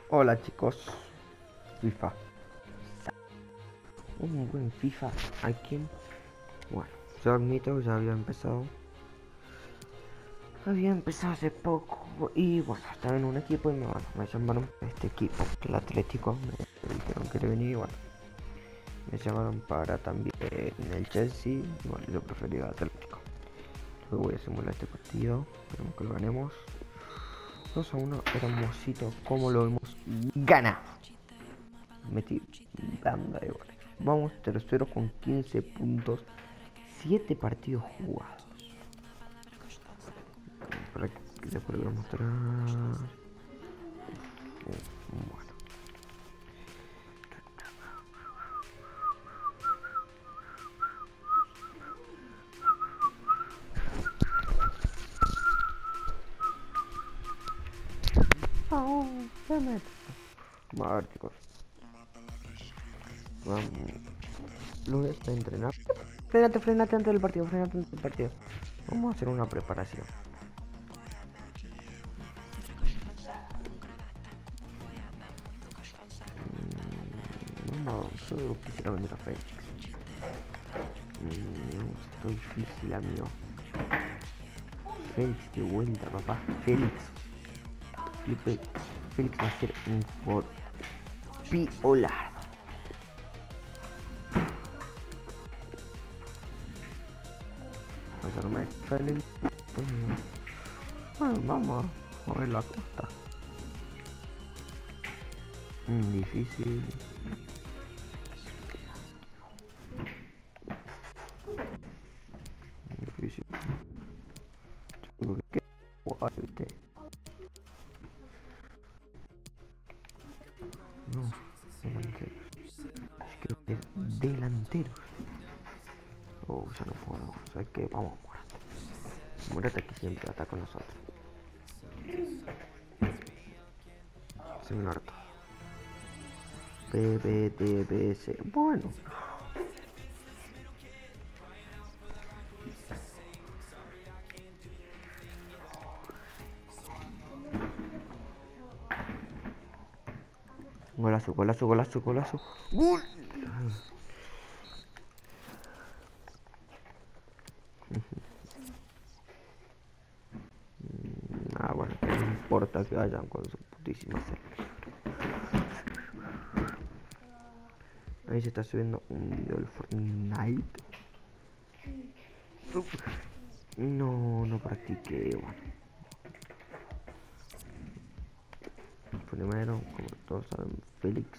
Hola chicos, FIFA. Un buen FIFA aquí. Bueno, yo admito que ya había empezado. Había empezado hace poco y bueno, estaba en un equipo y me llamaron para este equipo, el Atlético. Me dijeron que quería venir y bueno, me llamaron para también en el Chelsea. Y bueno, yo prefería el Atlético. Luego voy a simular este partido, esperemos que lo ganemos. 2-1, hermosito, como lo hemos ganado. Metí banda de goles. Vamos tercero con 15 puntos, 7 partidos jugados. Para que se pueda mostrar. Bueno. Oh, se mete. Vamos a ver, chicos. Vamos. Lunes está entrenando. Frenate antes del partido, Vamos a hacer una preparación. No, solo quisiera vender a Félix. Esto es difícil, amigo. Félix de vuelta, papá. Félix va a ser un jugador piolar. Félix. Bueno, vamos a ver la costa. Difícil. Difícil. ¿Qué jugar, viste? No, delanteros. Creo que es delanteros. Oh, ya no puedo. ¿Sabes qué? Vamos a Morata. Morata que siempre está con nosotros. Se me harto. PBTBS. Bueno. Golazo. ¡Gol! Bueno, no importa que vayan con su putísima serie. Ahí se está subiendo un video del Fortnite. No practiqué, bueno. Primero, como todos saben, Félix.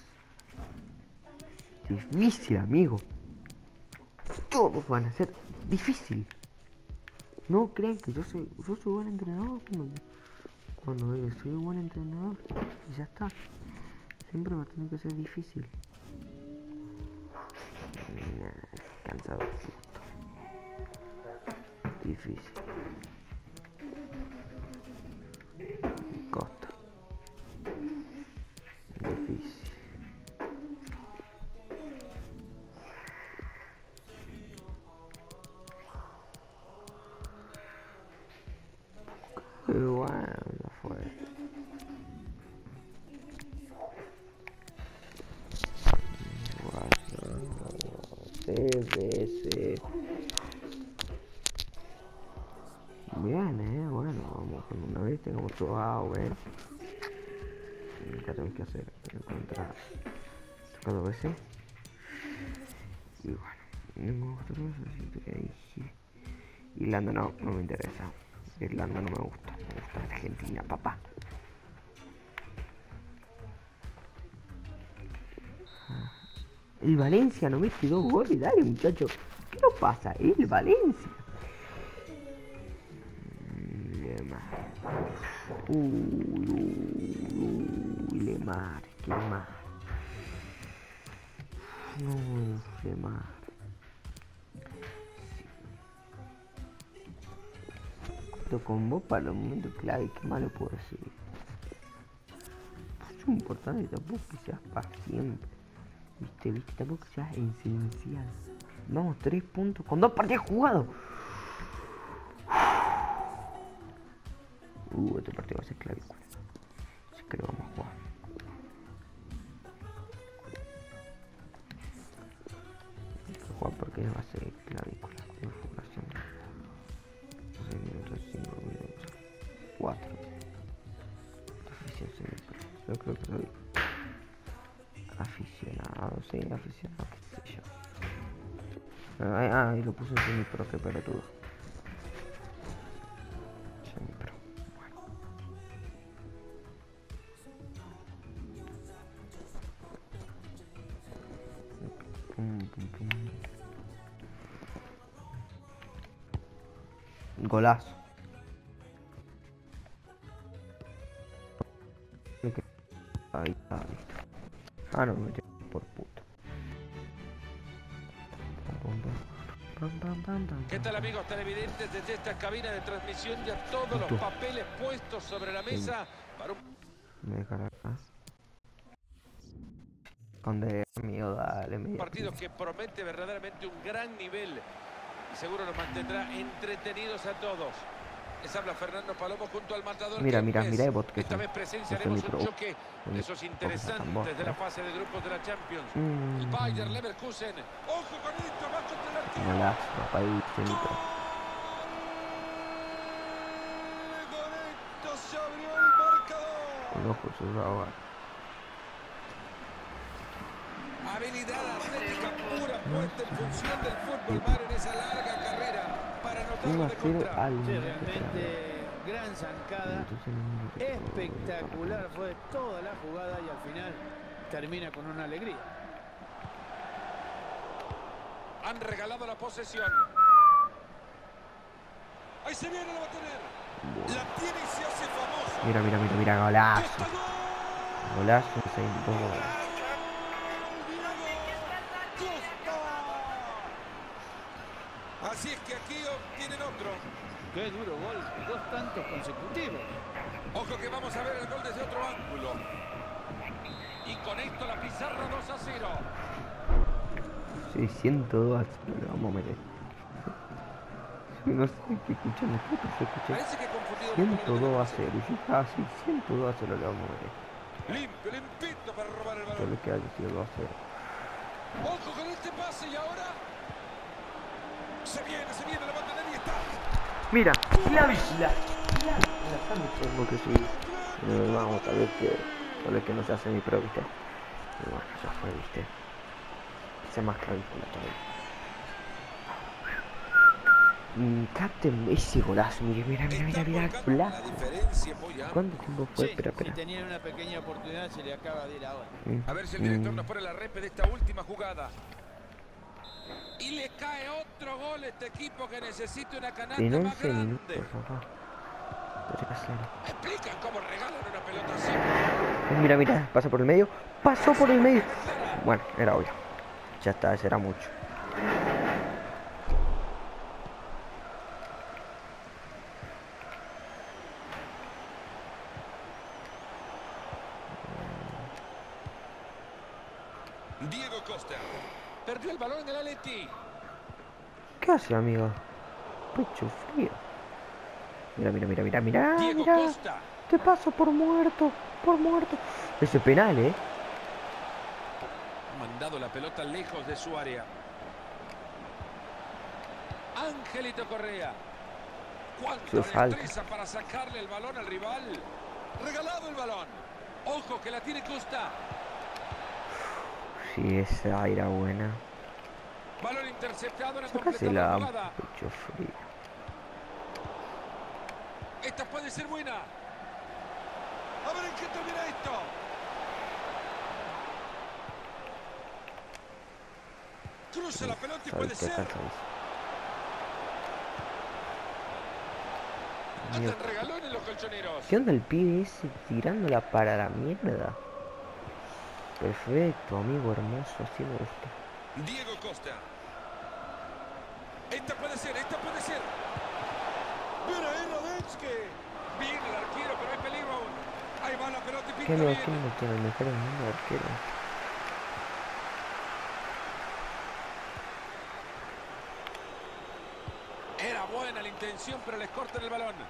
Difícil, amigo. Todos van a ser difícil. No crean que yo soy buen entrenador. Cuando soy un buen entrenador y ya está. Siempre va a tener que ser difícil. Cansado. Difícil. Costa. Difícil. Pero bueno, ya fue. TBS. Bien, bueno, vamos con una vez, tengamos todo bueno. ¿Qué tenemos que hacer? Encontrar cada vez. Y bueno, Irlanda no me interesa. Irlanda no me gusta. Me gusta Argentina, papá. El Valencia no mete 2 goles, dale muchacho. ¿Qué nos pasa? El Valencia. Lemar, qué Lemar. No, Lemar. Cuento con vos para los momentos clave, qué malo puedo decir. Es muy importante tampoco que seas para siempre. Viste, tampoco que seas esencial. Vamos, 3 puntos con 2 partidos jugados. Este partido va a ser clavícula. Así que lo vamos a jugar. si es semi-pro. Yo creo que soy aficionado, sí, aficionado, qué sé yo. Ahí lo puse en semi-pro, qué pelotudo. Semi-pro. Golazo. Ahí está, listo. Ah, no, me metí por puto. ¿Qué tal, amigos televidentes? Desde esta cabina de transmisión ya todos los papeles puestos sobre la mesa para un Me cargas. Donde amigo, dale, partido que promete verdaderamente un gran nivel y seguro nos mantendrá entretenidos a todos. Les habla Fernando Palomo junto al matador. Mira, Ebot, que esta vez presenciaremos un choque de esos interesantes de la fase de grupos de la Champions. El Bayer Leverkusen. ¡Ojo con esto! ¡Va contra el arquero! Golazo, papá, y semi-pro. Con esto se abrió el marcador. Con ojos cerrados. Habilidad atlética pura puesta en función del fútbol mar en esa larga carrera para anotarlo de contra. Sí, realmente gran zancada, espectacular fue toda la jugada y al final termina con una alegría. Han regalado la posesión. Ahí se viene, la va a tener. La tiene y se hace famoso. Mira, golazo. Golazo, 6-2. Así es que aquí obtienen otro. Qué duro gol, 2 tantos consecutivos. Ojo que vamos a ver el gol desde otro ángulo. Y con esto la pizarra 2-0. Sí, 102 lo vamos a meter. No sé qué escuchando, creo que se escucha. Parece que confundido 102-0. Y yo casi 102-0 le vamos a meter. Limpio, limpito para robar el Solo balón. que haya sido 2-0. Ojo con este pase y ahora. Se viene, la va a tener y está. Mira, la tengo que seguir. Vamos a ver que solo que no se hace mi pro, viste. Y bueno, ya fue, viste. Se más tranquila todavía. Captain, ese golazo, mira, golazo. ¿Cuánto tiempo fue? Sí, Espera. si tenían una pequeña oportunidad se le acaba de ir ahora. A ver si el director nos pone la repe de esta última jugada. Y le cae otro gol a este equipo que necesita una canasta En más 11 grande. minutos, papá. ¿Me explican cómo regalan una pelota así? Mira, pasa por el medio. Pasó por el medio. Bueno, era obvio. Ya está, ese era mucho. Diego Costa. Perdió el balón en el Atleti. ¿Qué hace, amigo? Pecho frío. Mira. Diego Costa. Te paso por muerto. Ese penal, Ha mandado la pelota lejos de su área. Angelito Correa. Cuánta destreza para sacarle el balón al rival. Regalado el balón. Ojo que la tiene Costa. Sí, esa era buena. Balón interceptado en la Sácasela, jugada. pecho frío. Esta puede ser buena. A ver en qué termina esto. Cruza la pelota y puede ser. Andan regalones los colchoneros. ¿Qué onda el pibe ese tirándola para la mierda? Perfecto, amigo hermoso, así me gusta. Diego Costa. Esta puede ser. Viene ahí Radetzky. Viene el arquero, pero hay peligro aún. Ahí va la pelota y pinta bien. ¿Quién no tiene el mejor del mundo de arquero? Era buena la intención, pero les cortan el balón.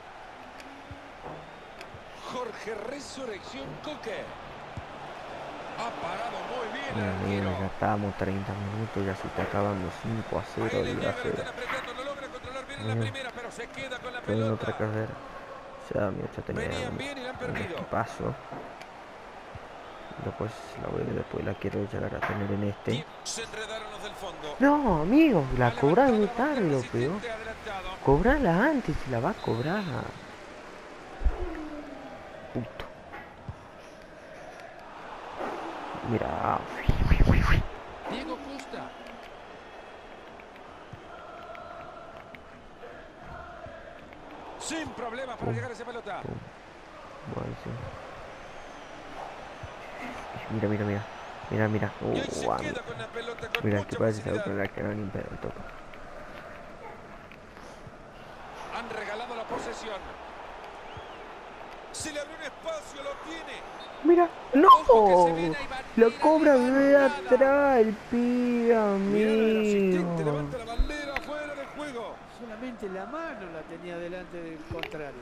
Jorge Resurrección Coque. Ha parado muy bien el Amigo, arquero. ya estábamos 30 minutos, ya se está acabando 5-0. Ahí le Y va llega, a lo ser están apretando, no logra controlar bien en la primera, pero se queda con la otra pelota. carrera. sea, mi otra tenía Venían bien y la han perdido. paso. Después después la quiero llegar a tener en este. Se enredaron los del fondo. No, amigo, la cobras muy tarde, lo peor. Asistente adelantado. Cobrala antes, si la va a cobrar. Puto. Mira. Diego Costa. Sin problemas para llegar a esa pelota. Bueno, sí. Mira. Mira. Y hoy se queda con la pelota con Mira, mucha que parece facilidad. que no ni pedo el toque. Han regalado la posesión. Se le abrió un espacio, lo tiene. Mira, no, Ojo que se viene, ahí va, lo tira, cobra tira, de nada. atrás el pibe, Mira el asistente, amigo. levanta la bandera fuera del juego. Solamente la mano la tenía delante del contrario.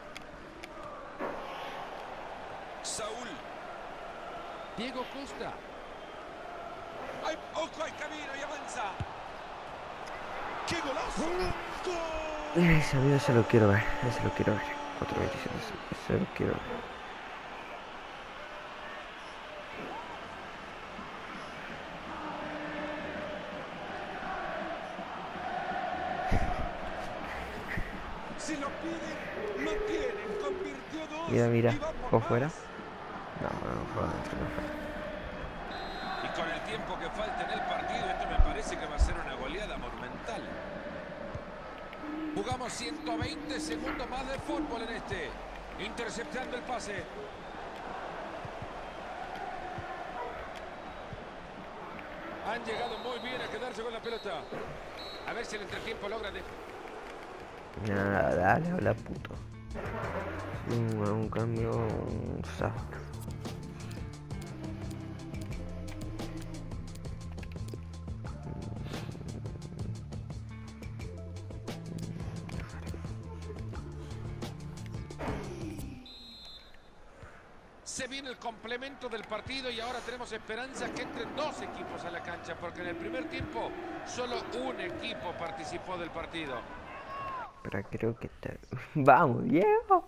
Saúl. Diego Costa. ¡Ay, ojo, hay camino y avanza! ¡Qué golazo! ¡Gol! Ese amigo se lo quiero ver, 4.27, ese lo quiero ver. Si lo piden, lo tienen. Convirtió dos. Mira, y va por ¿fue más. fuera? No, fue adentro, no fue. Y con el tiempo que falta en el partido, esto me parece que va a ser una goleada monumental. Jugamos 120 segundos más de fútbol en este. Interceptando el pase. Han llegado muy bien a quedarse con la pelota. A ver si el entretiempo logra de... Nada, dale, hola puto. Un cambio, Se viene el complemento del partido y ahora tenemos esperanza que entren dos equipos a la cancha, porque en el primer tiempo solo un equipo participó del partido. pero creo que está... ¡Vamos, Diego!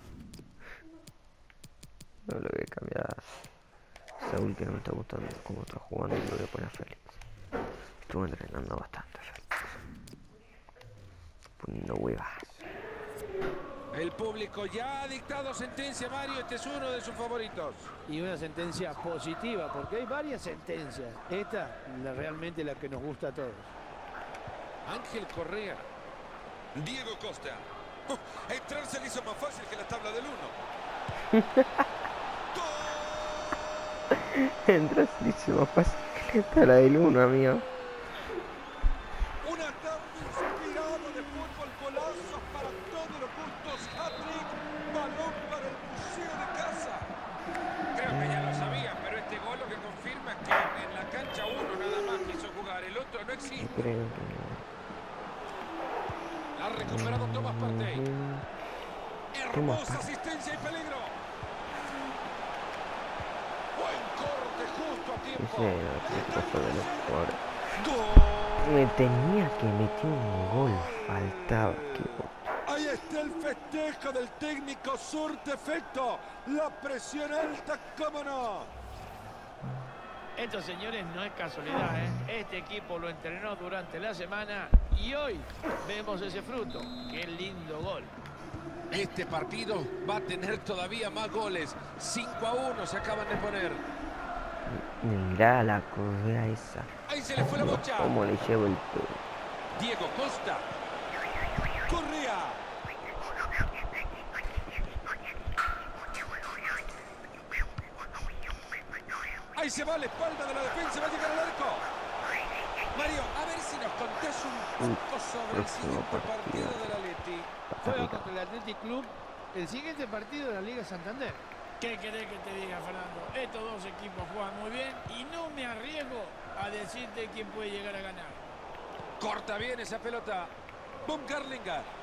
No lo voy a cambiar a Saúl, que no me está gustando cómo está jugando, y lo voy a poner a Félix. Estuve entrenando bastante, Félix. Poniendo huevas. El público ya ha dictado sentencia, Mario. Este es uno de sus favoritos. Y una sentencia positiva, porque hay varias sentencias. Esta realmente la que nos gusta a todos. Ángel Correa. Diego Costa. Entrar se le hizo más fácil que la tabla del 1. Entras y más fácil que la del 1, amigo. Una tarde inspirada de fútbol, golazos para todos los gustos. Hat-trick, balón para el museo de casa. Creo que ya lo sabían, pero este gol lo que confirma es que en la cancha uno nada más quiso jugar, el otro no existe. Creo que... Ha recuperado Thomas Partey. Hermosa asistencia y peligro. Buen corte justo a tiempo. ¡Gol! Me tenía que meter un gol, faltaba. Ahí está el festejo del técnico, surte efecto. La presión alta, cómo no. Esto, señores, no es casualidad, ¿eh? Este equipo lo entrenó durante la semana y hoy vemos ese fruto. ¡Qué lindo gol! Este partido va a tener todavía más goles. 5-1 se acaban de poner. Mirá la correa esa. Ahí se le fue la bocha. ¿Cómo le llevo el todo? Diego Costa. Correa. Ahí se va a la espalda de la defensa, va a llegar al arco. Mario, a ver si nos contás un poco sobre el siguiente partido del Atleti. Juega contra el Athletic Club el siguiente partido de la Liga Santander. ¿Qué querés que te diga, Fernando? Estos dos equipos juegan muy bien y no me arriesgo a decirte quién puede llegar a ganar. Corta bien esa pelota. Baumgartlinger.